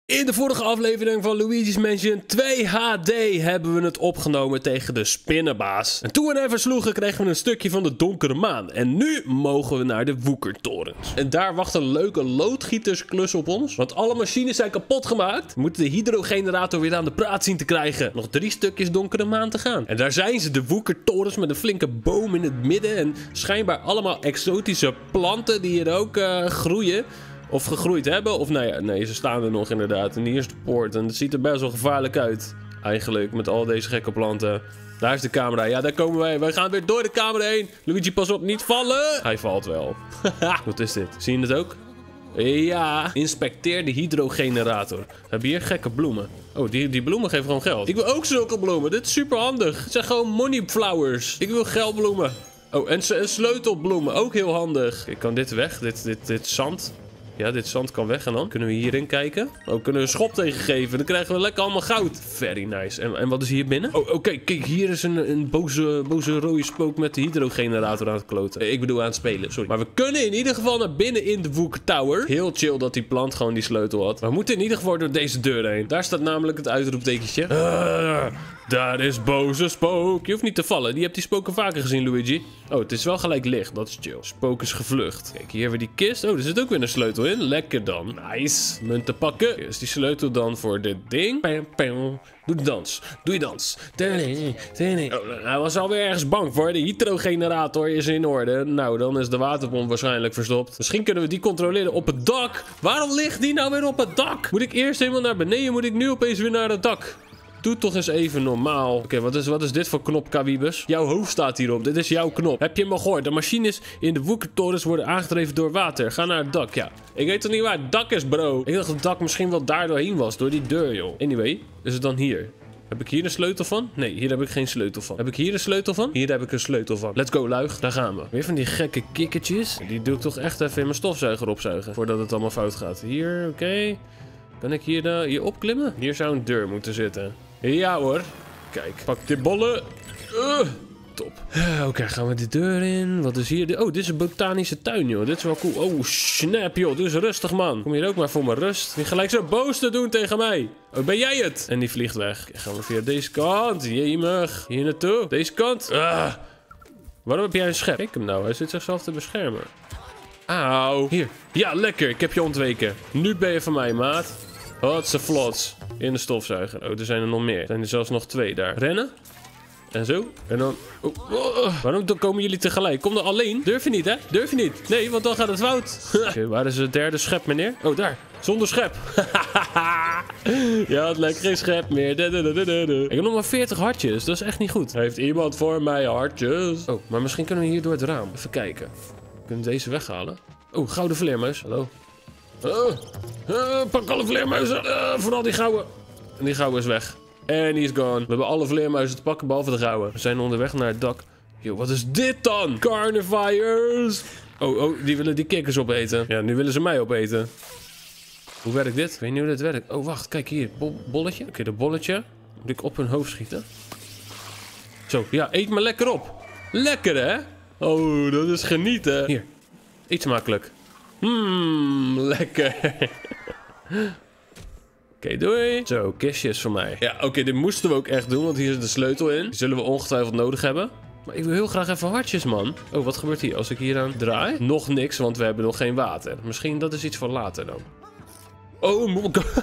In de vorige aflevering van Luigi's Mansion 2 HD hebben we het opgenomen tegen de spinnenbaas. En toen we hem versloegen kregen we een stukje van de donkere maan. En nu mogen we naar de woekertorens. En daar wacht een leuke loodgietersklus op ons. Want alle machines zijn kapot gemaakt. We moeten de hydrogenerator weer aan de praat zien te krijgen. Nog 3 stukjes donkere maan te gaan. En daar zijn ze, de woekertorens met een flinke boom in het midden. En schijnbaar allemaal exotische planten die hier ook groeien. Of gegroeid hebben, of nee, ze staan er nog inderdaad. En hier is de poort en het ziet er best wel gevaarlijk uit. Eigenlijk, met al deze gekke planten. Daar is de camera, ja daar komen wij. Wij gaan weer door de camera heen. Luigi, pas op, niet vallen. Hij valt wel. Wat is dit? Zie je het ook? Ja, inspecteer de hydrogenerator. We hebben hier gekke bloemen. Oh, die bloemen geven gewoon geld. Ik wil ook zulke bloemen, dit is super handig. Het zijn gewoon money flowers. Ik wil geldbloemen. Oh, en sleutelbloemen, ook heel handig. Ik kan dit weg, dit zand. Ja, dit zand kan weg en dan kunnen we hierin kijken. Oh, kunnen we een schop tegen geven. Dan krijgen we lekker allemaal goud. Very nice. En wat is hier binnen? Oh, kijk, hier is een boze rode spook met de hydrogenerator aan het kloten. Ik bedoel aan het spelen, sorry. Maar we kunnen in ieder geval naar binnen in de Wooker Tower. Heel chill dat die plant gewoon die sleutel had. Maar we moeten in ieder geval door deze deur heen. Daar staat namelijk het uitroeptekentje. Daar is boze spook. Je hoeft niet te vallen. Die hebt die spoken vaker gezien, Luigi. Oh, het is wel gelijk licht. Dat is chill. Spook is gevlucht. Kijk, hier hebben we die kist. Oh, er zit ook weer een sleutel in. Lekker dan. Nice. Munten pakken. Hier is die sleutel dan voor dit ding. Doe de dans. Doe je dans. Oh, hij was alweer ergens bang voor. De hydrogenerator is in orde. Nou, dan is de waterbom waarschijnlijk verstopt. Misschien kunnen we die controleren op het dak. Waarom ligt die nou weer op het dak? Moet ik eerst helemaal naar beneden? Moet ik nu opeens weer naar het dak? Doe toch eens even normaal. Oké, wat is dit voor knop, Kawibus? Jouw hoofd staat hierop. Dit is jouw knop. Heb je hem al gehoord? De machines in de woekertorens worden aangedreven door water. Ga naar het dak, ja. Ik weet toch niet waar het dak is, bro? Ik dacht dat het dak misschien wel daar doorheen was. Door die deur, joh. Anyway, is het dan hier? Heb ik hier een sleutel van? Nee, hier heb ik geen sleutel van. Heb ik hier een sleutel van? Hier heb ik een sleutel van. Let's go, luig. Daar gaan we. Weer van die gekke kikkertjes. Die doe ik toch echt even in mijn stofzuiger opzuigen. Voordat het allemaal fout gaat. Hier, oké. Kan ik hier opklimmen? Hier zou een deur moeten zitten. Ja hoor. Kijk, pak dit bollen. Top. Oké, gaan we die deur in. Wat is hier? Oh, dit is een botanische tuin, joh. Dit is wel cool. Oh, snap, joh. Doe eens rustig, man. Kom hier ook maar voor mijn rust. Je gelijk zo boos te doen tegen mij. Oh, ben jij het? En die vliegt weg. Oké, gaan we via deze kant. Jemig. Hier naartoe. Deze kant. Waarom heb jij een schep? Kijk hem nou. Hij zit zichzelf te beschermen. Auw. Hier. Ja, lekker. Ik heb je ontweken. Nu ben je van mij, maat. Hotse flots. In de stofzuiger. Oh, er zijn er nog meer. Er zijn er zelfs nog 2 daar. Rennen. En zo. En dan... Waarom komen jullie tegelijk? Kom er alleen. Durf je niet, hè? Durf je niet. Nee, want dan gaat het fout. Oké, waar is het derde schep, meneer? Oh, daar. Zonder schep. Ja, het lijkt geen schep meer. Ik heb nog maar 40 hartjes. Dat is echt niet goed. Heeft iemand voor mij hartjes? Oh, maar misschien kunnen we hier door het raam. Even kijken. Kunnen we deze weghalen? Oh, gouden vleermuis. Hallo. Pak alle vleermuizen. Vooral die gouden. En die gouden is weg. En die is gone. We hebben alle vleermuizen te pakken, behalve de gouden. We zijn onderweg naar het dak. Yo, wat is dit dan? Carnifiers. Oh, die willen die kikkers opeten. Ja, nu willen ze mij opeten. Hoe werkt dit? Ik weet niet hoe dit werkt. Oh, wacht. Kijk hier. Bolletje. Oké, dat bolletje. Moet ik op hun hoofd schieten. Zo, ja. Eet me lekker op. Lekker, hè? Oh, dat is genieten. Hier. Eet smakelijk. Lekker. Oké, doei. Zo, kistjes voor mij. Ja, oké, dit moesten we ook echt doen, want hier zit de sleutel in. Die zullen we ongetwijfeld nodig hebben. Maar ik wil heel graag even hartjes, man. Oh, wat gebeurt hier als ik hier aan draai? Nog niks, want we hebben nog geen water. Misschien dat is iets voor later dan. Oh,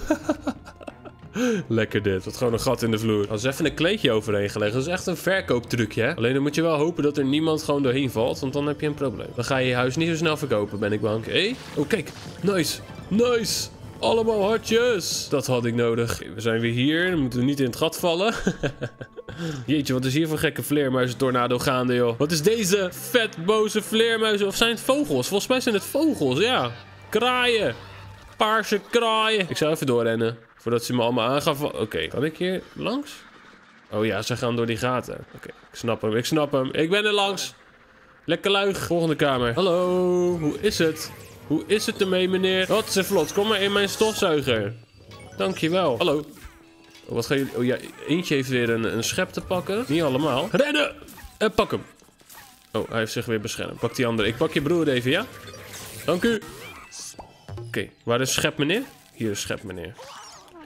lekker dit. Wat gewoon een gat in de vloer. Als even een kleedje overheen gelegd. Dat is echt een verkooptrucje, hè? Alleen dan moet je wel hopen dat er niemand gewoon doorheen valt. Want dan heb je een probleem. Dan ga je je huis niet zo snel verkopen, ben ik bang. Hé? Oh, kijk. Nice. Nice. Allemaal hartjes. Dat had ik nodig. Okay, we zijn weer hier. Dan moeten we niet in het gat vallen. Jeetje, wat is hier voor gekke vleermuizen tornado gaande, joh. Wat is deze vet boze vleermuizen? Of zijn het vogels? Volgens mij zijn het vogels, ja. Kraaien. Paarse kraaien. Ik zou even doorrennen. Voordat ze me allemaal aan gaan vallen. Oké, kan ik hier langs? Oh ja, ze gaan door die gaten. Oké, ik snap hem. Ik ben er langs. Lekker luig. Volgende kamer. Hallo, hoe is het? Hoe is het ermee, meneer? Wat is vlot? Kom maar in mijn stofzuiger. Dankjewel. Hallo. Oh, wat ga je... Oh ja, eentje heeft weer een schep te pakken. Niet allemaal. Rennen! En pak hem. Oh, hij heeft zich weer beschermd. Pak die andere. Ik pak je broer even, ja? Dank u. Oké, waar is schep, meneer? Hier is schep, meneer.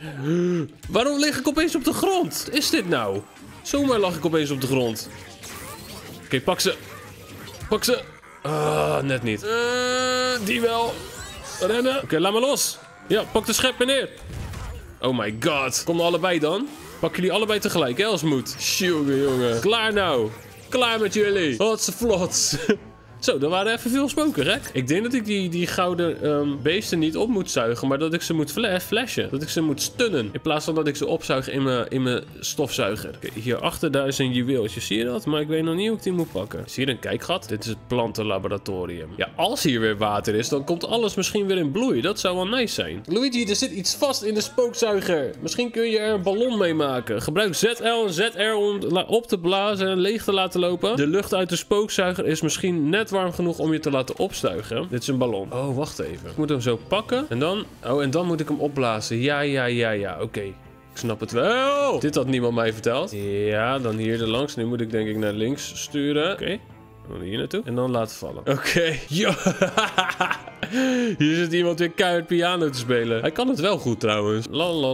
Waarom lig ik opeens op de grond? Wat is dit nou? Zomaar lag ik opeens op de grond. Oké, pak ze. Pak ze. Ah, net niet. Die wel. Rennen. Oké, laat me los. Ja, pak de schep meneer. Oh my god. Kom er allebei dan. Pak jullie allebei tegelijk, hè, als het moet. Jongen. Klaar nou. Klaar met jullie. Hotse vlots. Zo, er waren even veel spoken, gek. Ik denk dat ik die gouden beesten niet op moet zuigen, maar dat ik ze moet flashen. Dat ik ze moet stunnen. In plaats van dat ik ze opzuig in mijn stofzuiger. Oké, hier achter daar is een juweeltje. Zie je dat? Maar ik weet nog niet hoe ik die moet pakken. Is hier een kijkgat? Dit is het plantenlaboratorium. Ja, als hier weer water is, dan komt alles misschien weer in bloei. Dat zou wel nice zijn. Luigi, er zit iets vast in de spookzuiger. Misschien kun je er een ballon mee maken. Gebruik ZL en ZR om op te blazen en leeg te laten lopen. De lucht uit de spookzuiger is misschien net warm genoeg om je te laten opstuigen. Dit is een ballon. Oh, wacht even. Ik moet hem zo pakken. En dan... Oh, en dan moet ik hem opblazen. Ja. Oké. Ik snap het wel. Dit had niemand mij verteld. Ja, dan hier erlangs. Nu moet ik denk ik naar links sturen. Oké. Dan hier naartoe. En dan laten vallen. Oké. Hier zit iemand weer keihard piano te spelen. Hij kan het wel goed trouwens.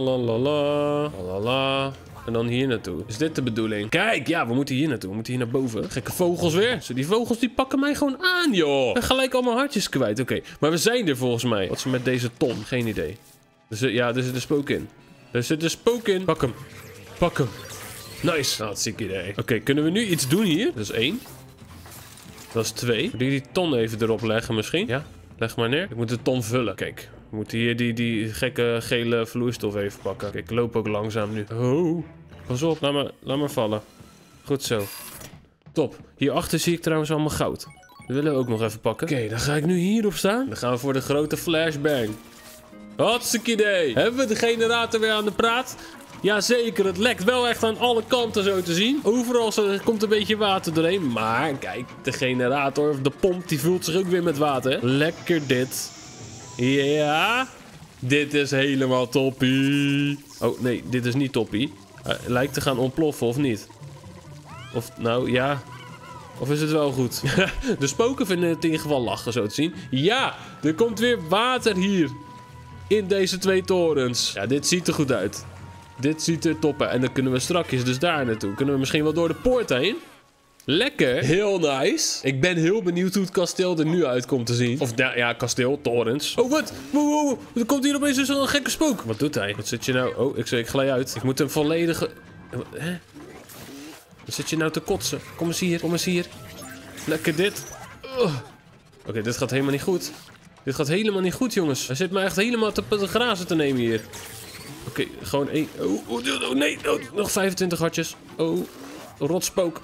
La. En dan hier naartoe. Is dit de bedoeling? Kijk, ja, we moeten hier naartoe. We moeten hier naar boven. Gekke vogels weer. Zo, die vogels die pakken mij gewoon aan, joh. En gelijk allemaal hartjes kwijt. Oké, maar we zijn er volgens mij. Wat is er met deze ton? Geen idee. Ja, er zit een spook in. Er zit een spook in. Pak hem. Pak hem. Nice. Nou, ziek idee. Oké, kunnen we nu iets doen hier? Dat is 1. Dat is 2. Moet ik die ton even erop leggen misschien? Ja, leg maar neer. Ik moet de ton vullen. Kijk. We moeten hier die gekke gele vloeistof even pakken. Kijk, ik loop ook langzaam nu. Oh, pas op. Laat maar vallen. Goed zo. Top. Hierachter zie ik trouwens allemaal goud. Dat willen we ook nog even pakken. Oké, dan ga ik nu hierop staan. Dan gaan we voor de grote flashbang. Hartstikke idee. Hebben we de generator weer aan de praat? Jazeker, het lekt wel echt aan alle kanten zo te zien. Overal komt een beetje water doorheen. Maar kijk, de generator of de pomp die vult zich ook weer met water. Lekker dit. Ja, dit is helemaal toppie. Oh, nee, dit is niet toppie. Hij lijkt te gaan ontploffen, of niet? Of, nou, ja. Of is het wel goed? De spoken vinden het in ieder geval lachen, zo te zien. Ja, er komt weer water hier. In deze 2 torens. Ja, dit ziet er goed uit. Dit ziet er top uit. En dan kunnen we strakjes dus daar naartoe. Kunnen we misschien wel door de poort heen? Lekker. Heel nice. Ik ben heel benieuwd hoe het kasteel er nu uit komt te zien. Of ja, kasteel, torens. Oh, wat? Wow. Er komt hier opeens dus een gekke spook. Wat doet hij? Wat zit je nou? Oh, ik glij uit. Ik moet hem volledige... Hè? Wat zit je nou te kotsen? Kom eens hier. Lekker dit. Oké, dit gaat helemaal niet goed. Dit gaat helemaal niet goed, jongens. Hij zit me echt helemaal te grazen te nemen hier. Oké, gewoon 1... Oh, nee. Oh, nog 25 hartjes. Oh, rotspook.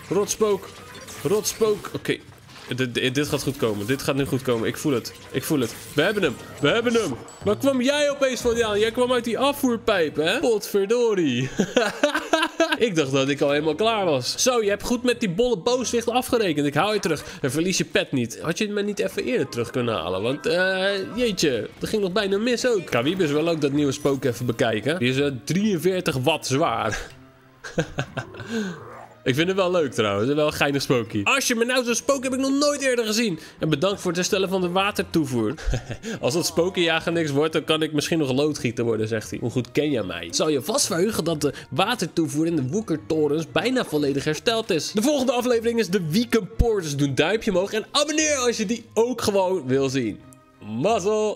Oké. Dit gaat goed komen. Dit gaat nu goed komen. Ik voel het. We hebben hem. Waar kwam jij opeens vandaan? Jij kwam uit die afvoerpijp, hè? Potverdorie. Ik dacht dat ik al helemaal klaar was. Zo, je hebt goed met die bolle booswicht afgerekend. Ik haal je terug. En verlies je pet niet. Had je het me niet even eerder terug kunnen halen? Want, jeetje. Dat ging nog bijna mis ook. Kawibus wil ook dat nieuwe spook even bekijken. Die is 43 watt zwaar. Ik vind het wel leuk trouwens. Het is wel een geinig spookje. Als je me nou zo'n spook heb ik nog nooit eerder gezien. En bedankt voor het herstellen van de watertoevoer. Als dat spokenjager niks wordt, dan kan ik misschien nog loodgieter worden, zegt hij. Hoe goed ken jij mij? Zal je vast verheugen dat de watertoevoer in de woekertorens bijna volledig hersteld is. De volgende aflevering is de Weekend Portals. Doe een duimpje omhoog en abonneer als je die ook gewoon wil zien. Mazzel!